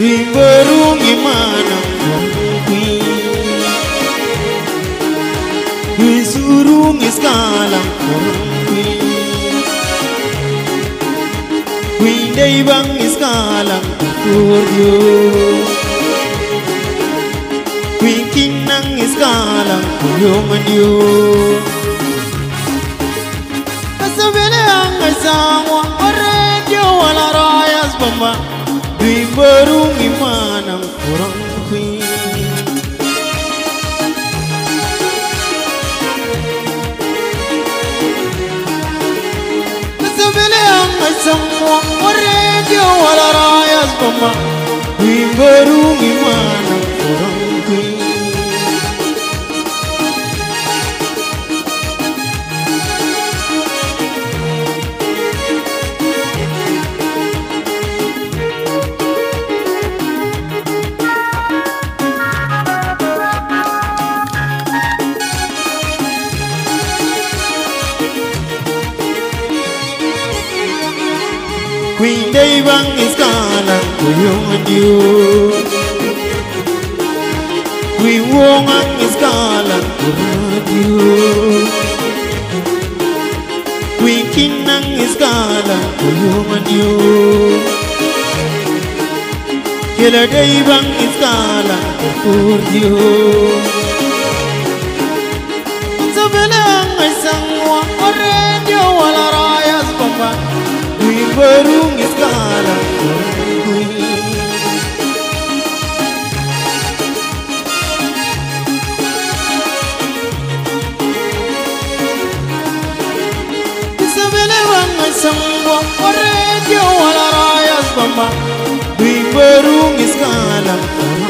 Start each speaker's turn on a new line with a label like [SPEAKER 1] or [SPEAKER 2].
[SPEAKER 1] Dimbarung imana kui Surung iskalang kui Day bang iskalang kuryo Kui kinang iskalang kuyomanyo Kasabele ang isangwa Oredyo wala rayas bamba Dimbarung imanang kurang kui Kasabele ang isangwa Oredyo wala rayas bamba Dimbarung imanang kurang kui Queen day bang iskalang kuyungan yu Queen wong ang iskalang kurad yu Queen kinang iskalang kuyungan yu Kila day bang iskalang kurad yu Sa belang ay sangwa Oredyo wala rayas pamba Dimbarung iskalang kui Isabele bang sangwa Oredyo wala rayas bamba Dimbarung iskalang